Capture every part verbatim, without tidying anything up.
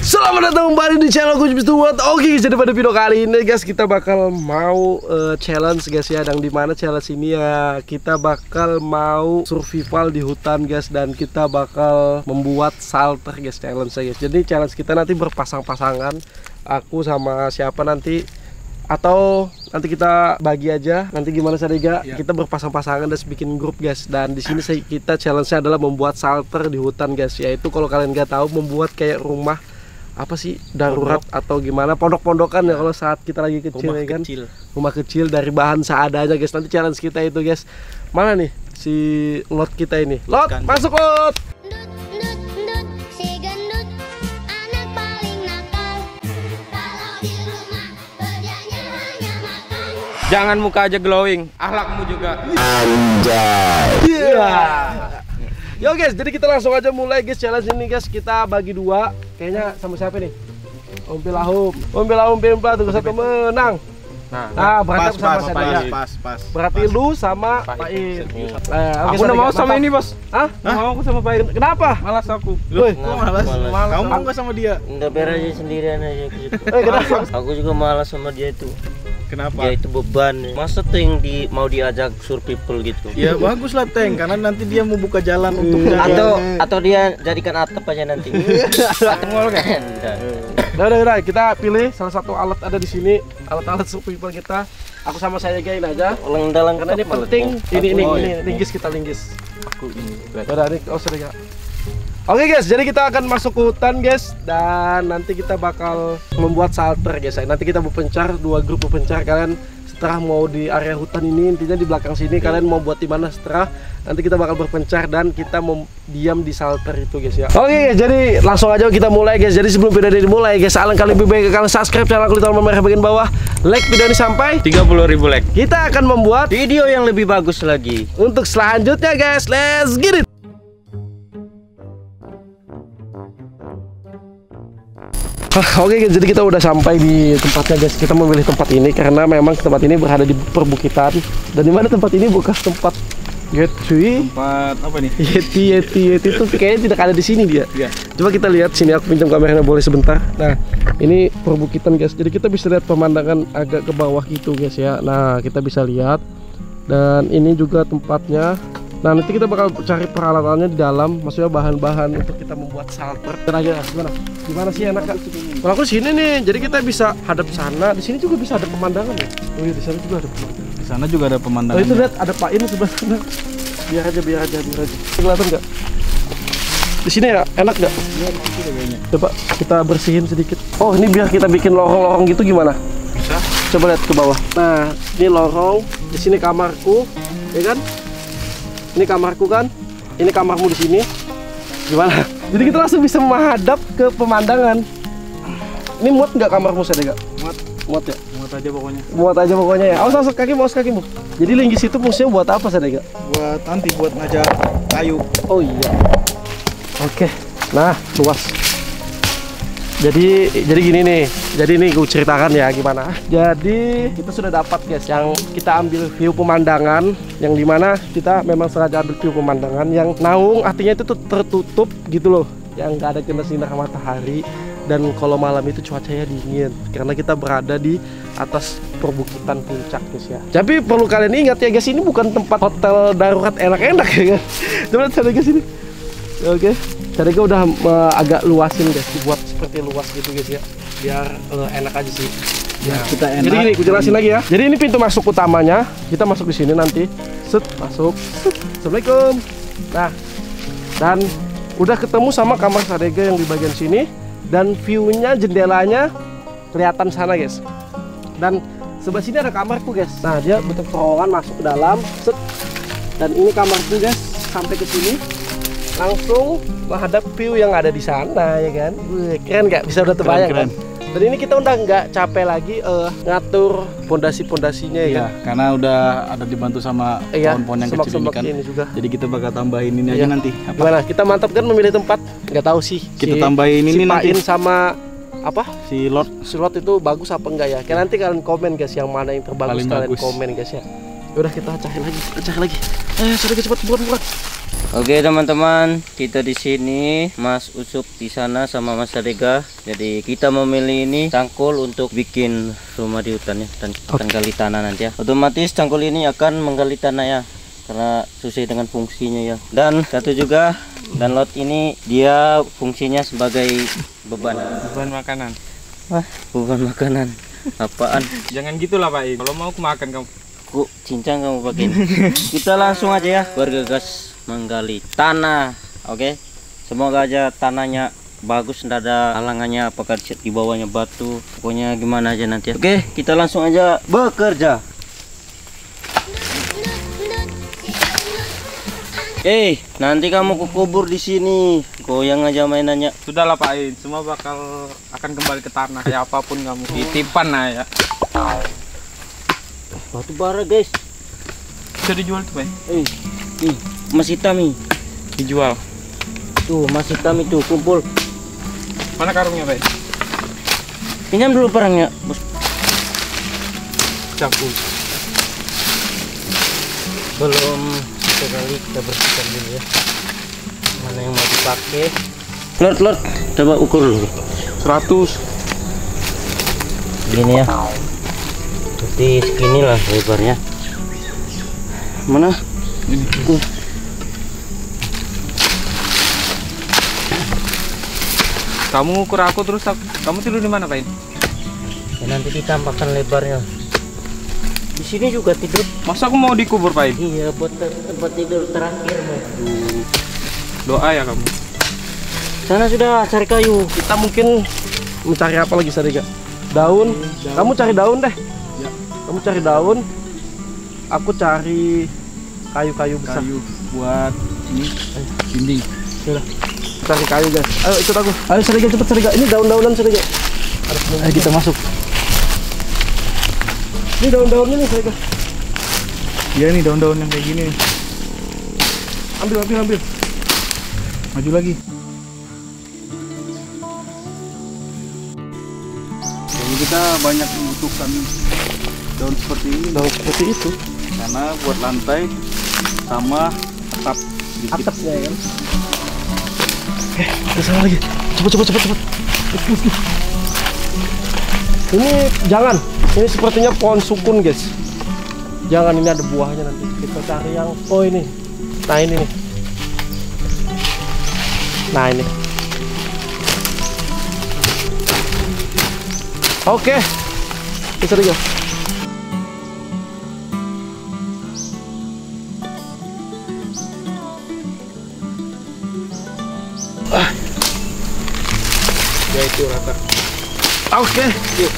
Selamat datang kembali di channel Coach Mister World. Oke, jadi pada video kali ini guys kita bakal mau uh, challenge guys ya. Dan dimana challenge ini ya kita bakal mau survival di hutan guys. Dan kita bakal membuat shelter guys, challenge guys. Jadi challenge kita nanti berpasang-pasangan, aku sama siapa nanti, atau nanti kita bagi aja. Nanti gimana Sadega? Ya. Kita berpasang-pasangan dan bikin grup guys. Dan di sini kita challenge-nya adalah membuat shelter di hutan guys. Yaitu kalau kalian nggak tahu, membuat kayak rumah apa sih, darurat pondok atau gimana, pondok-pondokan ya kalau saat kita lagi kecil, rumah ya kan kecil. Rumah kecil dari bahan seadanya guys. Nanti challenge kita itu guys. Mana nih si Lot kita ini? Lot, Gandut. Masuk Lot. Jangan muka aja glowing, akhlakmu juga. Anjay. Iya. Yeah. Yo guys, jadi kita langsung aja mulai guys challenge ini guys. Kita bagi dua. Kayaknya sama siapa nih? Om Pilahum. Om Pilahum Pempa tuh satu menang. Nah, nah berarti pas, sama pas, saya. pas, pas. Berarti pas. Lu sama Pak Ir. Nah, aku udah mau sama ini, Bos. Hah? Mau aku sama Pak Ir. Kenapa? Malas aku. Woi, kok malas? malas. Kamu mau enggak sama dia? Enggak, biar aja sendirian aja gitu. Eh, kenapa? Aku juga malas sama dia itu. Kenapa? Ya itu beban. Masa tuh yang di mau diajak survival gitu. Ya bagus lah Teng, karena nanti dia mau buka jalan untuk atau atau dia jadikan atap aja nanti. Atap ngol kan? Udah, udah, udah, kita pilih salah satu alat ada di sini, alat-alat survival kita. Aku sama saya gain aja. Dalam karena ini penting. Ini ini ini linggis kita linggis. Aku ini. Udah, ini oh sudah ya. Oke guys, jadi kita akan masuk ke hutan guys. Dan nanti kita bakal membuat shelter guys. Nanti kita berpencar, dua grup berpencar. Kalian setelah mau di area hutan ini, intinya di belakang sini, kalian mau buat di mana setelah nanti kita bakal berpencar dan kita mau diam di shelter itu guys ya. Oke guys, jadi langsung aja kita mulai guys. Jadi sebelum video ini dimulai guys, alangkah lebih baik kalian subscribe channel aku di tombol merah bagian bawah, like video ini sampai tiga puluh ribu like. Kita akan membuat video yang lebih bagus lagi untuk selanjutnya guys. Let's get it. Oke guys, jadi kita udah sampai di tempatnya guys. Kita memilih tempat ini karena memang tempat ini berada di perbukitan. Dan dimana tempat ini bekas tempat Yeti. Tempat apa nih? Yeti, Yeti, Yeti itu kayaknya tidak ada di sini dia. Ya. Coba kita lihat sini, aku pinjam kameranya boleh sebentar. Nah, ini perbukitan guys. Jadi kita bisa lihat pemandangan agak ke bawah gitu guys ya. Nah, kita bisa lihat. Dan ini juga tempatnya. Nah, nanti kita bakal cari peralatannya di dalam, maksudnya bahan-bahan untuk kita membuat shelter. Tenaga, gimana? Gimana sih enak kan? Kalau aku sini nih, jadi kita bisa hadap sana. Di sini juga bisa ada pemandangan ya. Oh iya, di sana juga ada pemandangan. Di sana juga ada pemandangan. Oh itu lihat ada Pak ini sebelah sana. Biar aja, biar aja, biar aja. Kelihatan nggak? Di sini ya enak nggak? Iya, mampu deh kayaknya. Coba kita bersihin sedikit. Oh ini biar kita bikin lorong-lorong gitu gimana? Bisa. Coba lihat ke bawah. Nah, ini lorong. Di sini kamarku, ya kan? Ini kamarku kan, ini kamarmu di sini. Gimana? Jadi kita langsung bisa menghadap ke pemandangan. Ini muat nggak kamarmu Sadega? Muat, muat ya. muat aja pokoknya. Muat aja pokoknya ya. Awas awas kaki, awas kakimu. Jadi linggis itu fungsinya buat apa Sadega? Buat nanti buat ngajak kayu. Oh iya. Oke. Nah luas. Jadi jadi gini nih. Jadi ini gue ceritakan ya gimana. Jadi kita sudah dapat guys yang kita ambil view pemandangan yang dimana kita memang sengaja ambil view pemandangan yang naung, artinya itu tuh tertutup gitu loh, yang nggak ada kena sinar matahari. Dan kalau malam itu cuacanya dingin karena kita berada di atas perbukitan puncak guys ya. Tapi perlu kalian ingat ya guys, ini bukan tempat hotel darurat enak-enak ya kan. Coba lihat guys ini. Oke. Tadi gue udah uh, agak luasin guys, dibuat seperti luas gitu guys ya, biar uh, enak aja sih. Ya, kita enak. Jadi gini, gue jelasin lagi ya. Jadi ini pintu masuk utamanya, kita masuk di sini nanti, set masuk. Set. Assalamualaikum. Nah, dan udah ketemu sama kamar Sadega yang di bagian sini, dan view-nya jendelanya kelihatan sana guys. Dan sebelah sini ada kamarku guys. Nah dia bentuk terowongan masuk ke dalam, set. Dan ini kamarku guys, sampai ke sini. Langsung menghadap view yang ada di sana ya kan. Wih, keren nggak? Bisa udah terbayang kan? Dan ini kita udah nggak capek lagi uh, ngatur pondasi-pondasinya ya, ya kan? Karena udah ada dibantu sama pohon-pohon yang kecil ini kan. Ini juga. Jadi kita bakal tambahin ini ya. Aja nanti. Apa? Gimana? Kita mantap kan memilih tempat? Nggak tahu sih. Kita si, tambahin ini si nanti. sama apa? Si lot. Si lot itu bagus apa enggak ya? Kayak nanti kalian komen guys yang mana yang terbagus. Paling kalian bagus. Komen guys ya. Udah kita cari lagi, cari lagi. Eh, sudah cepat buat buat. Oke teman-teman, kita di sini, Mas Ucup di sana sama Mas Rega. Jadi kita memilih ini cangkul untuk bikin rumah di hutan ya, dan akan gali tanah nanti ya. Otomatis cangkul ini akan menggali tanah ya, karena sesuai dengan fungsinya ya. Dan satu juga, dan lot ini dia fungsinya sebagai beban. Beban makanan. Wah, beban makanan. Apaan? Jangan gitulah Pak In. Kalau mau aku makan kamu. Kok cincang kamu pakai ini? Kita langsung aja ya bergegas menggali tanah. Oke, semoga aja tanahnya bagus, tidak ada halangannya, apakah di bawahnya batu, pokoknya gimana aja nanti ya. Oke, kita langsung aja bekerja. Eh, nanti kamu kubur di sini, goyang aja mainannya. Sudahlah Pak In, semua bakal akan kembali ke tanah kayak apapun kamu. Titipan lah ya. Batu bara guys, Bisa dijual tuh Pak In. eh, ih, emas hitam nih. Dijual. Tuh, emas hitam itu kumpul. Mana karungnya Pak In? Pinjam dulu barangnya, bos. Campur. Belum sekali kita bersihkan dulu ya. Mana yang mau dipakai? Lord, Lord, coba ukur dulu. seratus. Gini ya. Berarti segini lah lebarnya. Mana? Ini. Uh. Kamu ukur aku terus aku. Kamu tidur di mana Pak In? Ya, nanti ditambahkan lebarnya. Di sini juga tidur. Masa aku mau dikubur Pak In? Iya, buat te- tempat tidur terakhir mau. Doa ya kamu. Sana sudah cari kayu. Kita mungkin mencari apa lagi Sarega? Daun. Kamu cari daun deh. Ya. Kamu cari daun. Aku cari kayu-kayu besar. Kayu buat ini dinding. Yaudah. Cari kayu guys. Ayo ikut aku. Ayo Sarega cepet Sarega. Ini daun-daunan Sarega. Ayo kita masuk. Ini daun-daunnya nih Sarega. Iya nih daun-daun yang kayak gini nih. Ambil ambil ambil. Maju lagi. Jadi kita banyak membutuhkan daun seperti ini Daun seperti itu. karena buat lantai sama atap sedikit. Atapnya ya kan. Eh, ke sana lagi. Cepet cepet cepet cepet. Let's go, let's go. Ini jangan. Ini sepertinya pohon sukun guys. Jangan, ini ada buahnya nanti. Kita cari yang oh ini. Nah ini nih. Nah ini. Oke. Bisa juga. Ah. Ya itu rata. Oke. Yuk.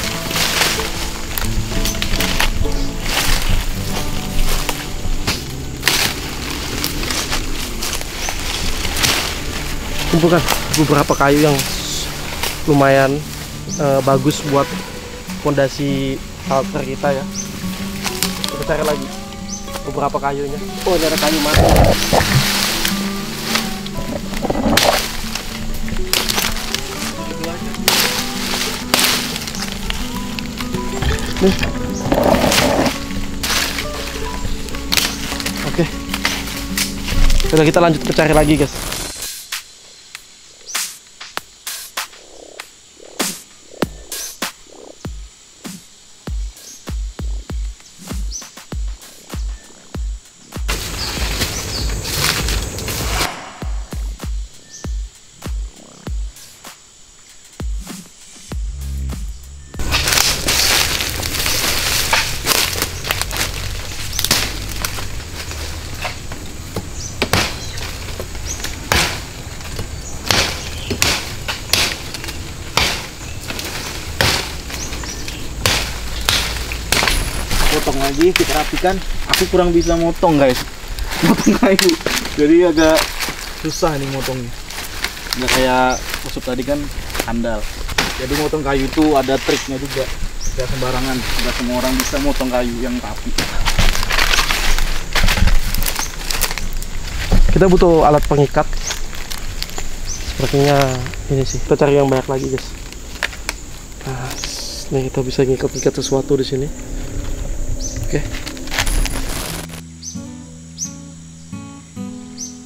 Kumpulkan beberapa kayu yang lumayan uh, bagus buat fondasi altar kita ya. Kita cari lagi beberapa kayunya. Oh, ini ada kayu mati. Nih. Oke. Udah, kita lanjut ke cari lagi guys. Potong lagi, kita rapikan. Aku kurang bisa motong guys, motong kayu, jadi agak susah nih motongnya. Nggak kayak Ucup tadi kan handal. Jadi motong kayu itu ada triknya juga, nggak sembarangan. Nggak semua orang bisa motong kayu yang rapi. Kita butuh alat pengikat. Sepertinya ini sih. Kita cari yang banyak lagi guys. Nah, nih kita bisa ngikat-ngikat sesuatu di sini. Oke.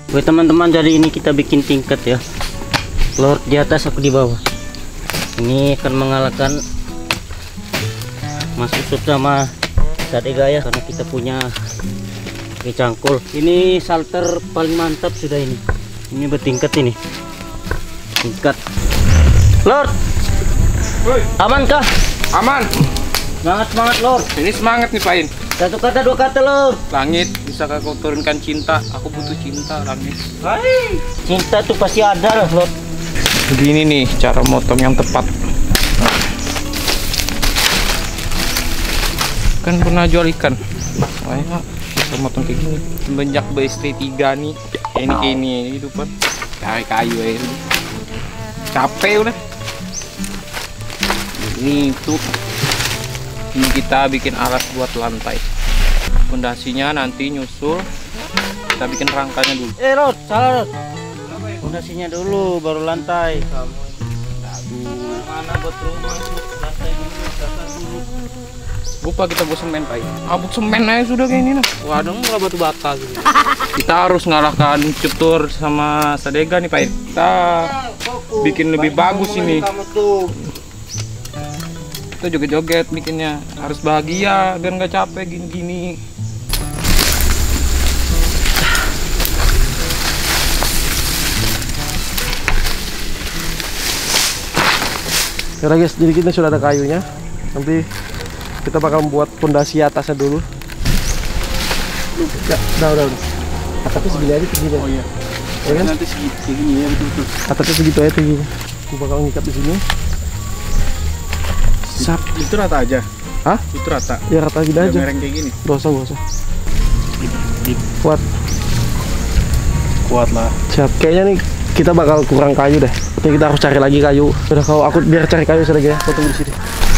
Oke teman-teman, jadi ini kita bikin tingkat ya. Lord di atas, aku di bawah. Ini akan mengalahkan Mas Usut sama Sadega ya, karena kita punya cangkul. Ini salter paling mantap sudah ini. Ini bertingkat ini. Tingkat. Lord. Woi, Amankah? aman. Semangat semangat Lord. Ini semangat nih Pain. Satu kata dua kata Lord. Langit, bisakah kau turunkan cinta? Aku butuh cinta, langit. Hai. Cinta tuh pasti ada lah Lord. Begini nih cara motong yang tepat. Kan pernah jual ikan. Makanya bisa motong kayak gini. Semenjak beristri tiga nih, kayak ini kayak ini hidupan. Cari kayu aja. Capek udah. Ini tuh. Ini kita bikin alas buat lantai. Pondasinya nanti nyusul. Kita bikin rangkanya dulu. Eh Lord, salah Lord. Fondasinya dulu baru lantai. Kamu mana buat rumah? Lantai dulu, dasar dulu. Lupa kita buat semen, Pak. Abuk semen aja sudah kayak ini nah. Waduh, nggak batu bata gitu. Kita harus ngalahkan Cutur sama Sadega nih, Pak. Kita bikin lebih bagus ini. Kita joget-joget bikinnya. Harus bahagia biar nggak capek gini-gini. Ya guys, jadi kita sudah ada kayunya. Nanti kita bakal membuat pondasi atasnya dulu. Ya, udah, udah, udah. Atapnya segini aja segini. Oh iya. Ya kan? Nanti segini, segini ya betul-betul. Atapnya segitu aja segini. Gue bakal ngikat di sini. Sap. Itu rata aja. Hah? Itu rata. Ya rata gini aja. Mereng kayak gini. Gak usah, gak usah. Kuat. Kuat lah. Siap. Kayaknya nih kita bakal kurang kayu deh. Jadi kita harus cari lagi kayu. Udah kau aku biar cari kayu saja ya. Kau tunggu di sini.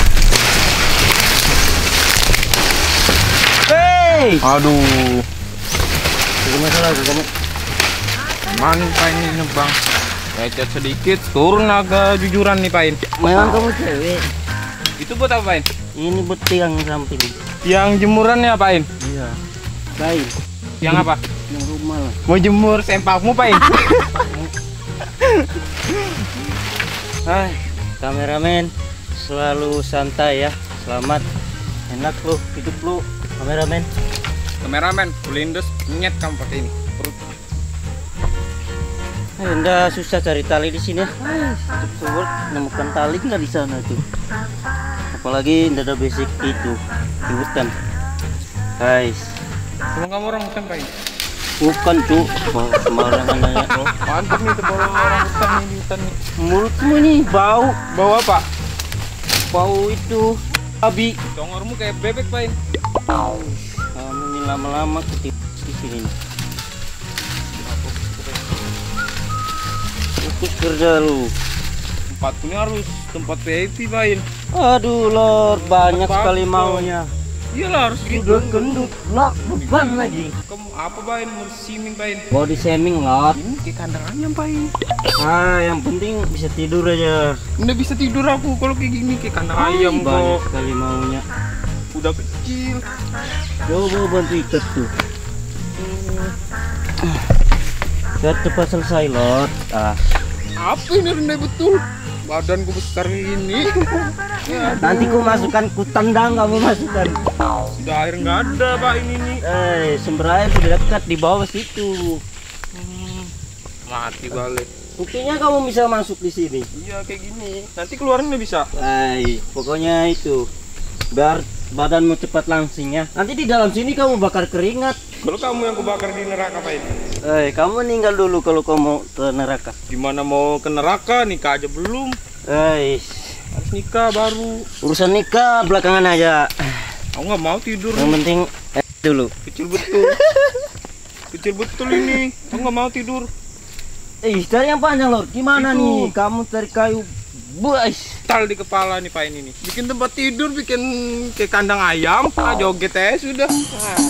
Hey. Aduh. Jadi masalah kamu. Mana Pak ini nebang? Lecet sedikit, turun agak jujuran nih Pain. Memang kamu cewek. Itu buat apa Pain? Ini buat tiang samping. Yang jemurannya Pain? Iya. Kain. Yang apa? Yang rumah lah. Mau jemur sempakmu Pain? Hai, kameramen selalu santai ya. Selamat, enak lu, hidup lu, kameramen. Kameramen, blindes, nyet kamu pakai ini. Perut. Eh, enggak susah cari tali di sini ya. Coba nemukan tali nggak di sana tuh. Apalagi enggak ada basic itu di hutan. Guys, Emang kamu orang hutan Pain? bukan tuh, sembarangan nanya. Mantap nih tebal orang hutan nih di hutan nih. Mulutmu ini bau, Bawa apa? bau itu babi. Tongormu kayak bebek Pain. Kamu ini lama-lama ketip di sini. Fokus kerja lu. Tempat ini harus tempat V I P Pain. Aduh Lord, banyak Tempat sekali bagus. maunya. Iyalah harus gitu. Udah gendut, lah beban lagi. Kamu apa Pain? Mau siming Pain? Body shaming Lord. Ini kayak kandang ayam Pain. Ah, yang penting bisa tidur aja. Udah bisa tidur aku kalau kayak gini kayak kandang ayam Banyak kok. sekali maunya. Udah kecil. Coba bantu ikat tuh. Sudah cepat selesai Lord. Ah, Apa ini rendah betul? Badanku besar ini. Ya, nanti ku masukkan ku tendang kamu masukkan. sudah air nggak ada Pak ini nih. Eh, sumber air sudah dekat di bawah situ. Mati balik. Buktinya kamu bisa masuk di sini. Iya kayak gini. Nanti keluarin nggak bisa. Hai, pokoknya itu biar badanmu cepat langsing ya. Nanti di dalam sini kamu bakar keringat. Kalau kamu yang kebakar di neraka Pak ini. Eh, kamu meninggal dulu kalau kamu ke neraka. Gimana mau ke neraka? Nikah aja belum. Eh, Harus nikah baru. urusan nikah belakangan aja. Aku nggak mau tidur. Yang penting eh, dulu. Kecil betul. Kecil betul ini. Aku nggak mau tidur. Eh, cari yang panjang Lord. Gimana Itu. nih? Kamu cari kayu. Buas. Tal di kepala nih Pak ini nih. Bikin tempat tidur, bikin kayak kandang ayam. Ah, joget aja sudah. Nah.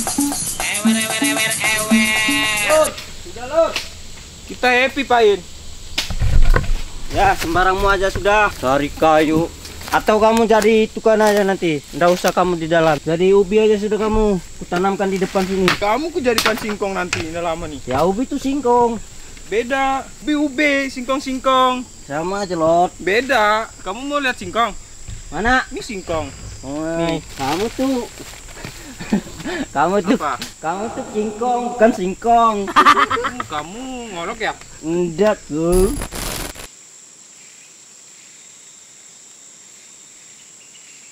Lord, sudah Lord. Kita happy Pak In. Ya, sembarangmu aja sudah. Cari kayu. Atau kamu jadi tukang aja nanti, nggak usah kamu di dalam. Jadi ubi aja sudah kamu kutanamkan di depan sini. Kamu ku jadikan singkong nanti, ini lama nih. Ya ubi itu singkong. Beda, ubi ube, singkong singkong. Sama aja Lot. Beda. Kamu mau lihat singkong? Mana? Ini singkong. Oh, Nih. kamu tuh kamu tuh Apa? kamu tuh singkong bukan singkong. Kamu ngolok ya? Enggak tuh.